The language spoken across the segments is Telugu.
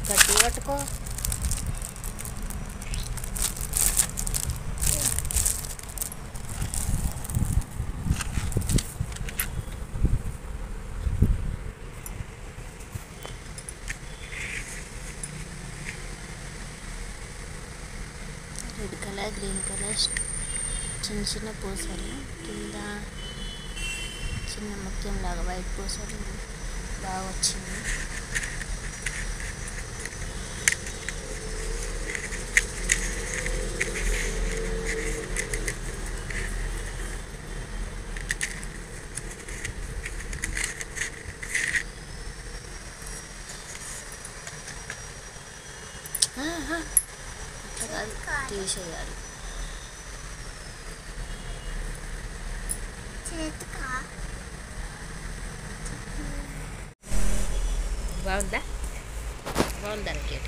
గట్టి పట్టుకో. రెడ్ కలర్, గ్రీన్ కలర్ చిన్న చిన్న పూసలు, కింద చిన్న ముత్యం లాగా వైట్ పూసలు బాగా వచ్చింది. అట్లా కాదు, తీసేయాలి. బాగుందా? బాగుందా రాకెట్?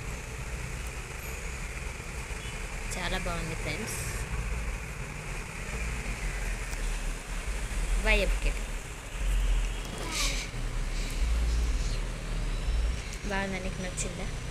చాలా బాగుంది ఫ్రెండ్స్. Bye rocket. బాగుందా? నీకు నచ్చిందా?